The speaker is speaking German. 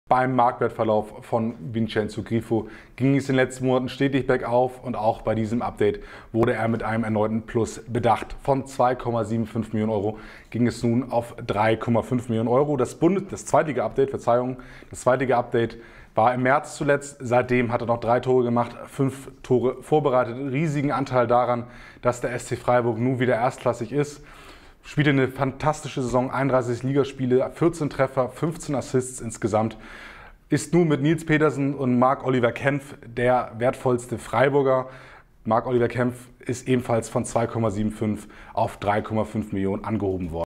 Beim Marktwertverlauf von Vincenzo Grifo ging es in den letzten Monaten stetig bergauf und auch bei diesem Update wurde er mit einem erneuten Plus bedacht. Von 2,75 Millionen Euro ging es nun auf 3,5 Millionen Euro. Das zweitige Update war im März zuletzt. Seitdem hat er noch 3 Tore gemacht, 5 Tore vorbereitet. Riesigen Anteil daran, dass der SC Freiburg nun wieder erstklassig ist. Spielte eine fantastische Saison, 31 Ligaspiele, 14 Treffer, 15 Assists insgesamt. Ist nun mit Nils Petersen und Marc-Oliver Kempf der wertvollste Freiburger. Marc-Oliver Kempf ist ebenfalls von 2,75 auf 3,5 Millionen angehoben worden.